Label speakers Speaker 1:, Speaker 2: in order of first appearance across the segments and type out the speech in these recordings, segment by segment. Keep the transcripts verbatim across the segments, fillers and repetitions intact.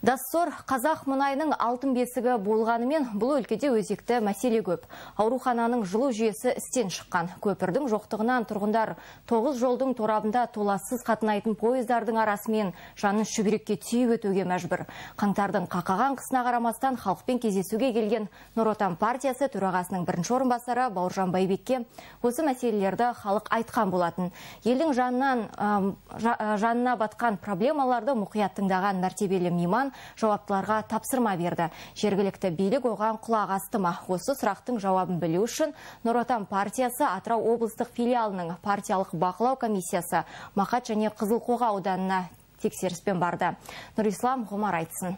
Speaker 1: Дассор қазақ мұнайының алтын бесігі болғанымен бұл өлкеде өзекті мәселе көп. Аурухананың жылу жүйесі істен шыққан. Көпірдің жоқтығынан тұрғындар тоғыз жолдың торабында толассыз қатынайтын пойыздардың арасымен жанын шүберекке түйіп өтуге мәжбүр. Қаңтардың қақаған қысына қарамастан халықпен кездесуге келген Нұр Отан партиясы төрағасының бірінші орынбасары Бауыржан Байбекке осы мәселелерді халық айтқан болатын. Елдің жанынан, жанына батқан проблемаларды мұқият тыңдаған мәртебелі мейман жауаптыларға тапсырма берді. Жергілікті билік оған құлақ асты ма? Осы сұрақтың жауабын білу үшін Нұр Отан партиясы Атырау облыстық филиалының партиялық бақылау комиссиясы Мақат және Қызылқоға ауданына тексеріспен барды. Нұрислам Ғұмар айтсын.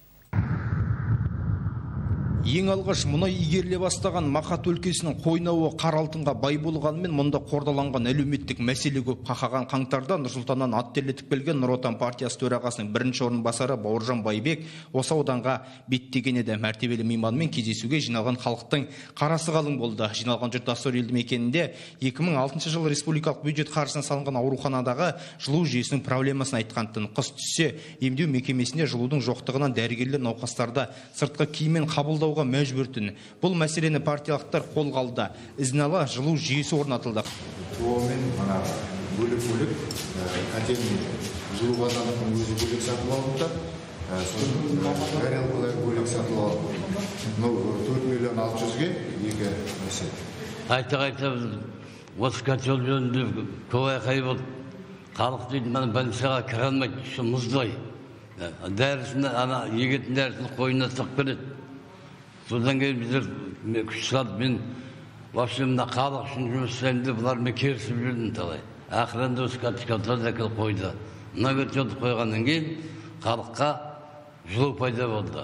Speaker 2: Ең алғаш мұнай игеріле бастаған Мақат өлкесінің Қойнауы қара алтынға бай болғанымен мұнда қордаланған әлеуметтік мәселе көп. Қақаған қаңтарда Нұрсұлтаннан ат терлетіп келген Нұр Отан партиясы төрағасының бірінші орынбасары Бауыржан Байбек осы ауданға беттеген еді. Мәртебелі мейманмен кездесуге жиналған халықтың қарасы қалың болды. Жиналған жұрт Дассор елді мекенінде екі мың алтыншы жылы республикалық бюджет қаржысынан салынған ауруханадағы жылу жүйесінің проблемасын айтқан-тын. Қыс түссе емдеу мекемесінде жылудың жоқтығынан дәрігерлер науқастарды сыртқы киіммен қабылдау мәжбүртін. Бұл мәселені партиялықтар қолға алды. Ізін ала жылу жүйесі орнатылды.
Speaker 3: Туымен бөлік-бөлік қатемін жылу базанының өзі бөлік сатып алыпты. Горелкалар бөлік сатып алыпты. төрт миллион алты жүзге екі мәселе.
Speaker 4: Қайта-қайта осы котел жөнінде көп айқай болды. Халық дейді, мен больницаға кіре алмайды, şu мұздай. Дәрісін, ана егетін дәрісін қойына сық береді. Содан кейін біздер күш салып, мен басымда халық үшін жұмыс істеймін, бұлармен керісіп жүрдім талай. Ақырында осы катикалдар әкеліп қойды. Мына көтерді қойғаннан кейін халыққа жылу пайда болды.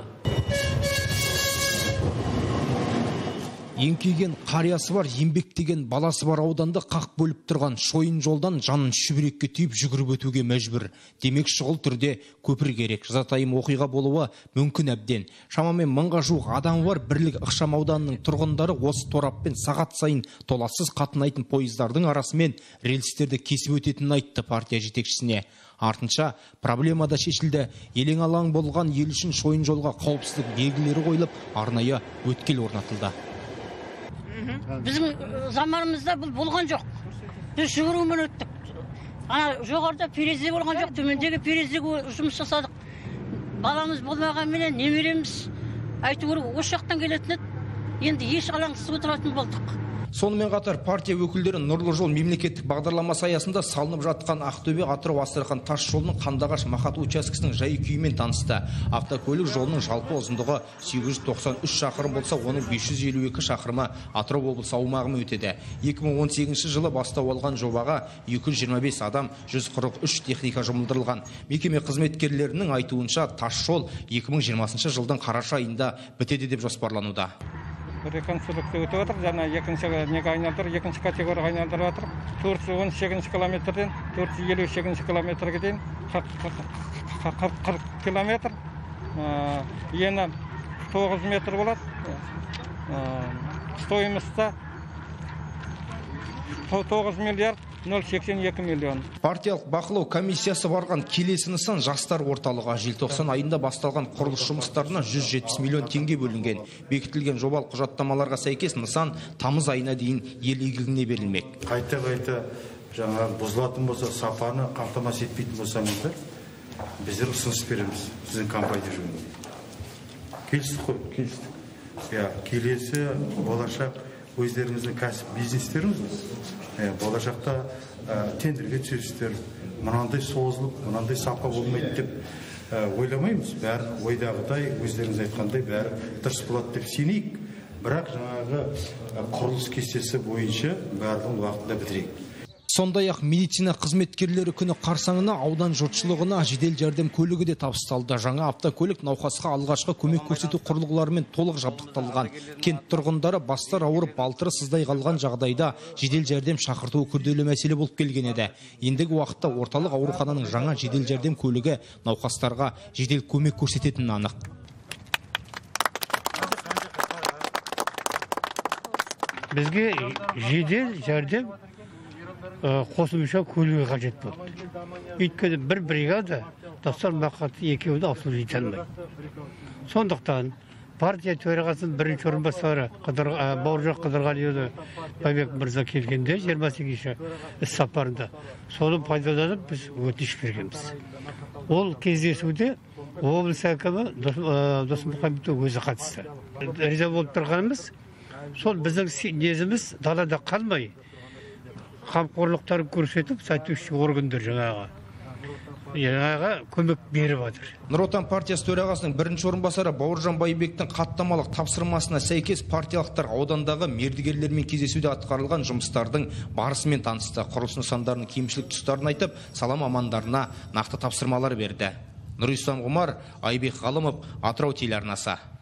Speaker 2: Еңкейген қариясы бар, еңбектеген баласы бар ауданды қақ бөліп тұрған шойын жолдан жанын шүбірекке түйіп жүгіріп өтуге мәжбүр. Демек шұғыл түрде көпір керек. Жазатайым оқиға болуы мүмкін әбден. Шамамен мыңға жуық адамы бар Бірлік ықшам ауданының тұрғындары осы тораппен сағат сайын толассыз қатынайтын пойыздардың арасымен рельстерді кесіп өтетінін айтты партия жетекшісіне. Артынша проблема да шешілді. Елең алаң болған ел үшін шойын жолға қауіпсіздік белгілері қойылып, арнайы өткел орнатылды.
Speaker 5: Біздің заманымызда бұл болған жоқ. Біз жүгірумен өттік. Ана жоғарыда перезе болған жоқ, төмендегі перезеге жұмыс жасадық. Баламыз болмаған менен немереміз әйтеуір осы жақтан келетін еді. Енді еш алаңсыз отыратын болдық.
Speaker 2: Сонымен қатар партия өкілдері Нұрлы жол мемлекеттік бағдарламасы аясында салынып жатқан Ақтөбе Атырау Астрахан тас жолының Қандағаш Мақат учаскесінің жай-күйімен танысты. Автокөлік жолының жалпы ұзындығы сегіз жүз тоқсан үш шақырым болса, оның бес жүз елу екі шақырымы Атырау облысы аумағымен өтеді. екі мың он сегізінші жылы бастау алған жобаға екі жүз жиырма бес адам, жүз қырық үш техника жұмылдырылған. Мекеме қызметкерлерінің айтуынша тас жол екі мың жиырмасыншы жылдың қараша айында бітеді деп жоспарлануда.
Speaker 6: Реконструкция өтіп отыр, жаңа екінші неге айналдыр, екінші категорияға айналдырып отыр. төрт жүз он сегізінші километрден төрт жүз елу сегізінші километрге дейін қырық километр. Ені тоғыз метр болады. Стоимостта тоғыз миллиард нөл сексен екі миллион.
Speaker 2: Партиялық бақылау комиссиясы барған келесі нысан жастар орталығы. Желтоқсан айында басталған құрылыс жұмыстарына жүз жетпіс миллион теңге бөлінген. Бекітілген жобалық құжаттамаларға сәйкес нысан тамыз айына дейін ел игілігіне берілмек.
Speaker 3: Қайта-қайта жаңа бұзылатын болса, сапаны қамтамасыз етпейтін болсаңыздар, біздер ұсыныс береміз сіздің компания жөнінде. Келістік қой, келістік. Келесі болашақ өздеріңіздің кәсіп бизнестеріңіз, болашақта тендерге түсесіздер, мынандай созылып, мынандай сапа болмайды деп ойламаймыз. Бәрі ойдағыдай, өздеріңіз айтқандай бәрі дұрыс болады деп сенейік. Бірақ жаңағы құрылыс кестесі бойынша бәрін уақытында бітірейік.
Speaker 2: Сондай-ақ медицина қызметкерлері күні қарсаңына аудан жұртшылығына жедел жәрдем көлігі де табысталды. Жаңа автокөлік науқасқа алғашқы көмек көрсету құрылғыларымен толық жабдықталған. Кент тұрғындары бастар ауырып, балтыры сыздай қалған жағдайда жедел жәрдем шақыртуы күрделі мәселе болып келген еді. Ендігі уақытта орталық аурухананың жаңа жедел жәрдем көлігі науқастарға жедел көмек көрсететіні анық.
Speaker 7: Бізге жедел жәрдем қосымша көлігі қажет болды. Өйткені бір бригада Достар Мақатов екеуді обслужить алмайды. Сондықтан партия төрағасының бірінші орынбасары Бауыржан Қыдырғалиұлы Байбек мырза келгенде жиырма сегізінші іс сапарында соны пайдаланып біз өтініш бергенбіз. Ол кездесуде облыс әкімі Досмұхамедов өзі қатысты. Риза болып тұрғанымыз, сол біздің незіміз далада қалмай, қамқорлықтарын көрсетіп, соответствующий органдар жаңағы жаңағы көмек беріп жатыр.
Speaker 2: Нұр Отан партиясы төрағасының бірінші орынбасары Бауыржан Байбектің хаттамалық тапсырмасына сәйкес партиялықтар аудандағы мердігерлермен кездесуде атқарылған жұмыстардың барысымен танысты. Құрылыс нысандарының кемшілік тұстарын айтып, сала мамандарына нақты тапсырмалар берді. Нұрислам Ғұмар, Айбек Ғалымов, Атырау телеарнасы.